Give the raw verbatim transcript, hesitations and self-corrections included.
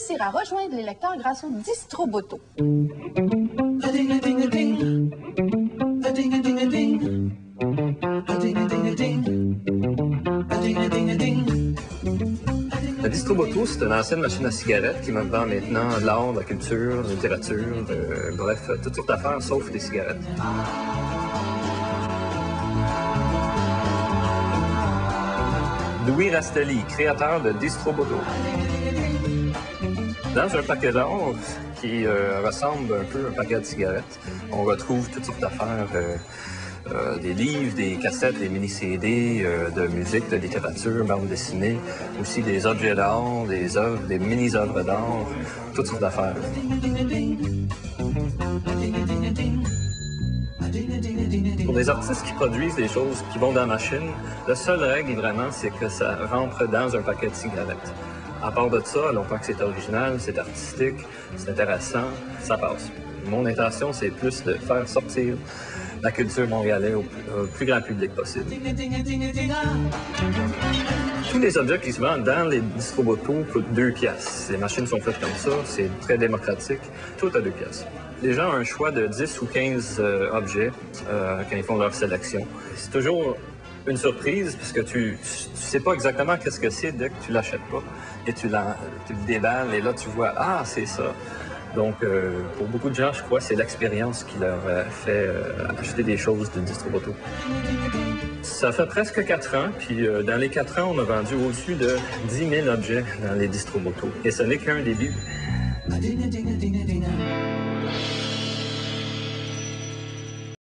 réussir à rejoindre les lecteurs grâce au Distroboto. Le Distroboto, c'est une ancienne machine à cigarettes qui me vend maintenant l'art, la culture, la littérature, euh, bref, toutes sortes d'affaires sauf des cigarettes. Louis Rastelli, créateur de Distroboto. Dans un paquet d'or qui euh, ressemble un peu à un paquet de cigarettes, on retrouve toutes sortes d'affaires, euh, euh, des livres, des cassettes, des mini-C D, euh, de musique, de littérature, bande dessinée, aussi des objets d'art, des œuvres, des mini-œuvres d'art, toutes sortes d'affaires. Pour des artistes qui produisent des choses qui vont dans la machine, la seule règle vraiment, c'est que ça rentre dans un paquet de cigarettes. À part de ça, longtemps que c'est original, c'est artistique, c'est intéressant, ça passe. Mon intention, c'est plus de faire sortir la culture montréalaise au plus, au plus grand public possible. Tous les objets qui se vendent dans les Distroboto coûtent deux piastres. Les machines sont faites comme ça, c'est très démocratique, tout à deux piastres. Les gens ont un choix de dix ou quinze euh, objets euh, quand ils font leur sélection. C'est toujours une surprise parce que tu, tu sais pas exactement qu'est-ce que c'est dès que tu l'achètes pas. Et tu, tu le déballes et là tu vois, ah, c'est ça. Donc, euh, pour beaucoup de gens, je crois, c'est l'expérience qui leur euh, fait euh, acheter des choses de Distroboto. Ça fait presque quatre ans, puis euh, dans les quatre ans, on a vendu au-dessus de dix mille objets dans les Distroboto. Et ce n'est qu'un début.